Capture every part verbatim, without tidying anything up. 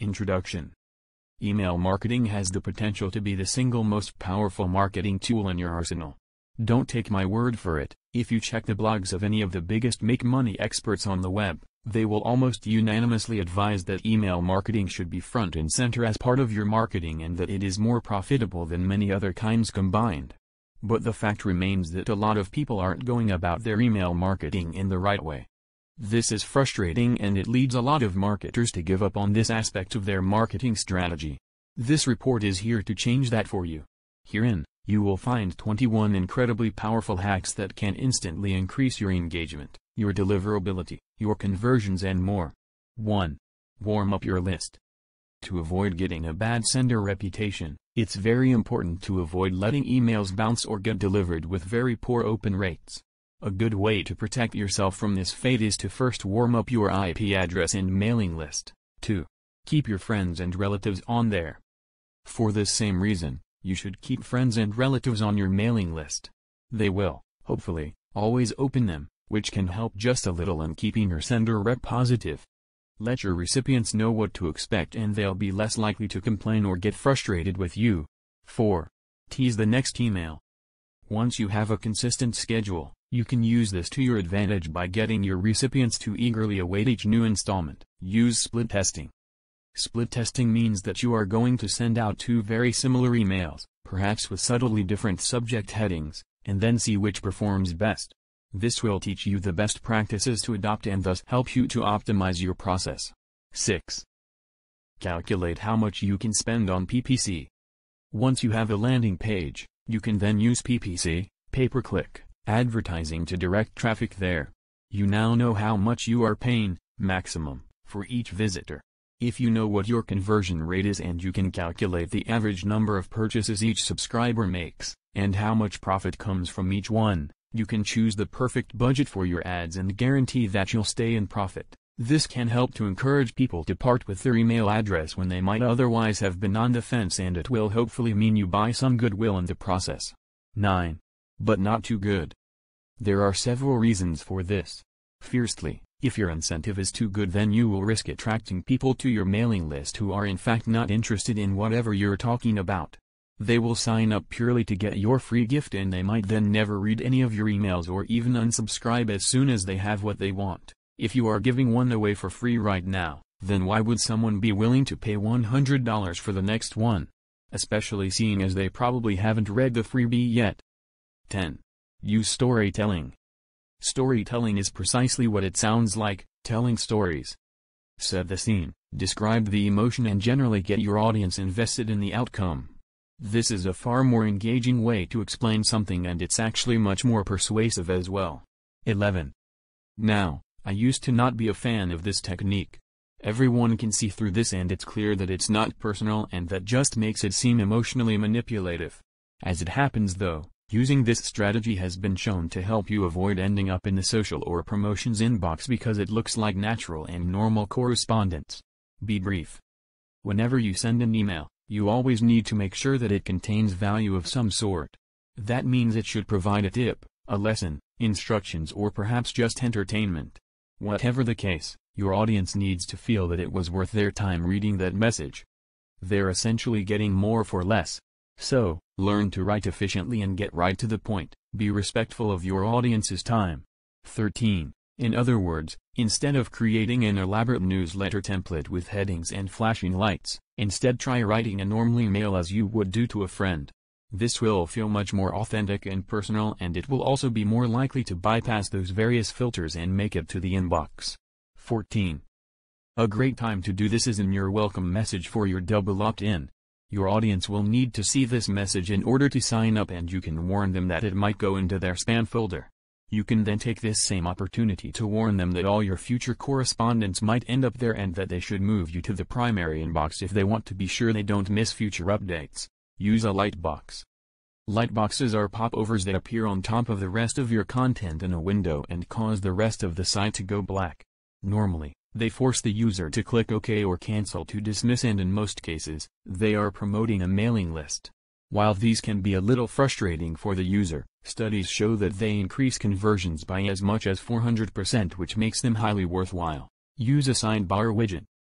Introduction. Email marketing has the potential to be the single most powerful marketing tool in your arsenal. Don't take my word for it. If you check the blogs of any of the biggest make-money experts on the web, they will almost unanimously advise that email marketing should be front and center as part of your marketing and that it is more profitable than many other kinds combined. But the fact remains that a lot of people aren't going about their email marketing in the right way. This is frustrating and it leads a lot of marketers to give up on this aspect of their marketing strategy. This report is here to change that for you. Herein, you will find twenty-one incredibly powerful hacks that can instantly increase your engagement, your deliverability, your conversions and more. one. Warm up your list. To avoid getting a bad sender reputation, it's very important to avoid letting emails bounce or get delivered with very poor open rates. A good way to protect yourself from this fate is to first warm up your I P address and mailing list. two. Keep your friends and relatives on there. For this same reason, you should keep friends and relatives on your mailing list. They will, hopefully, always open them, which can help just a little in keeping your sender rep positive. Let your recipients know what to expect and they'll be less likely to complain or get frustrated with you. four. Tease the next email. Once you have a consistent schedule, you can use this to your advantage by getting your recipients to eagerly await each new installment. Use split testing. Split testing means that you are going to send out two very similar emails, perhaps with subtly different subject headings, and then see which performs best. This will teach you the best practices to adopt and thus help you to optimize your process. six. Calculate how much you can spend on P P C. Once you have a landing page, you can then use P P C, pay-per-click, advertising to direct traffic there. You now know how much you are paying, maximum, for each visitor. If you know what your conversion rate is and you can calculate the average number of purchases each subscriber makes, and how much profit comes from each one, you can choose the perfect budget for your ads and guarantee that you'll stay in profit. This can help to encourage people to part with their email address when they might otherwise have been on the fence, and it will hopefully mean you buy some goodwill in the process. nine. But not too good. There are several reasons for this. Firstly, if your incentive is too good, then you will risk attracting people to your mailing list who are in fact not interested in whatever you're talking about. They will sign up purely to get your free gift and they might then never read any of your emails or even unsubscribe as soon as they have what they want. If you are giving one away for free right now, then why would someone be willing to pay one hundred dollars for the next one? Especially seeing as they probably haven't read the freebie yet. ten. Use storytelling. Storytelling is precisely what it sounds like, telling stories. Set the scene, describe the emotion and generally get your audience invested in the outcome. This is a far more engaging way to explain something and it's actually much more persuasive as well. eleven. Now, I used to not be a fan of this technique. Everyone can see through this and it's clear that it's not personal and that just makes it seem emotionally manipulative. As it happens though, using this strategy has been shown to help you avoid ending up in the social or promotions inbox because it looks like natural and normal correspondence. Be brief. Whenever you send an email, you always need to make sure that it contains value of some sort. That means it should provide a tip, a lesson, instructions, or perhaps just entertainment. Whatever the case, your audience needs to feel that it was worth their time reading that message. They're essentially getting more for less. So, learn to write efficiently and get right to the point. Be respectful of your audience's time. thirteen. In other words, instead of creating an elaborate newsletter template with headings and flashing lights, instead try writing a normal email as you would do to a friend. This will feel much more authentic and personal, and it will also be more likely to bypass those various filters and make it to the inbox. fourteen. A great time to do this is in your welcome message for your double opt-in. Your audience will need to see this message in order to sign up, and you can warn them that it might go into their spam folder. You can then take this same opportunity to warn them that all your future correspondence might end up there and that they should move you to the primary inbox if they want to be sure they don't miss future updates. Use a lightbox. Lightboxes are popovers that appear on top of the rest of your content in a window and cause the rest of the site to go black. Normally, they force the user to click OK or cancel to dismiss, and in most cases, they are promoting a mailing list. While these can be a little frustrating for the user, studies show that they increase conversions by as much as four hundred percent, which makes them highly worthwhile. Use a sidebar widget.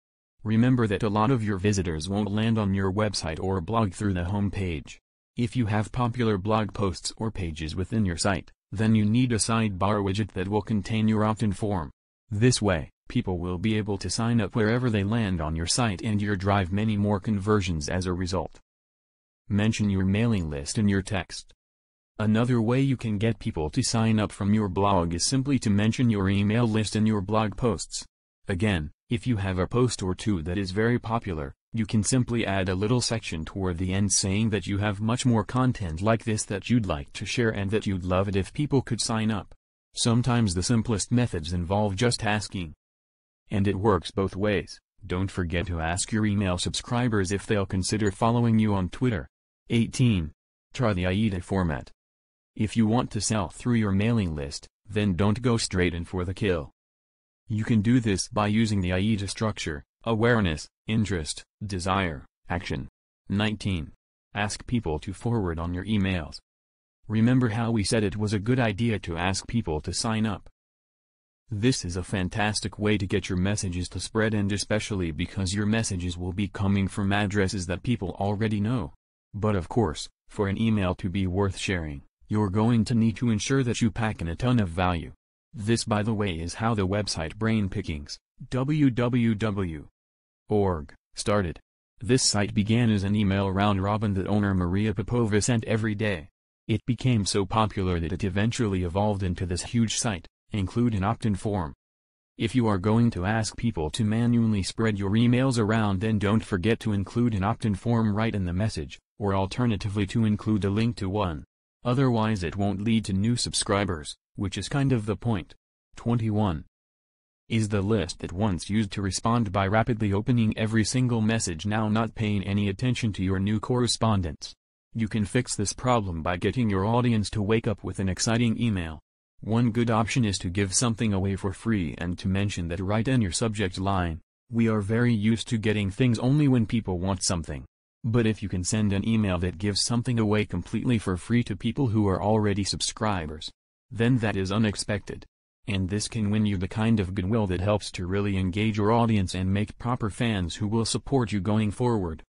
Remember that a lot of your visitors won't land on your website or blog through the home page. If you have popular blog posts or pages within your site, then you need a sidebar widget that will contain your opt-in form. This way, people will be able to sign up wherever they land on your site and you'll drive many more conversions as a result. Mention your mailing list in your text. Another way you can get people to sign up from your blog is simply to mention your email list in your blog posts. Again, if you have a post or two that is very popular, you can simply add a little section toward the end saying that you have much more content like this that you'd like to share and that you'd love it if people could sign up. Sometimes the simplest methods involve just asking. And it works both ways. Don't forget to ask your email subscribers if they'll consider following you on Twitter. eighteen. Try the AIDA format. If you want to sell through your mailing list, then don't go straight in for the kill. You can do this by using the AIDA structure: awareness, interest, desire, action. nineteen. Ask people to forward on your emails. Remember how we said it was a good idea to ask people to sign up? This is a fantastic way to get your messages to spread, and especially because your messages will be coming from addresses that people already know. But of course, for an email to be worth sharing, you're going to need to ensure that you pack in a ton of value. This, by the way, is how the website Brainpickings w w w dot org started. This site began as an email round-robin that owner Maria Popova sent every day. It became so popular that it eventually evolved into this huge site. Include an opt-in form. If you are going to ask people to manually spread your emails around, then don't forget to include an opt-in form right in the message, or alternatively to include a link to one. Otherwise it won't lead to new subscribers, which is kind of the point. twenty-one. Is the list that once used to respond by rapidly opening every single message now not paying any attention to your new correspondence? You can fix this problem by getting your audience to wake up with an exciting email. One good option is to give something away for free and to mention that right in your subject line. We are very used to getting things only when people want something. But if you can send an email that gives something away completely for free to people who are already subscribers, then that is unexpected. And this can win you the kind of goodwill that helps to really engage your audience and make proper fans who will support you going forward.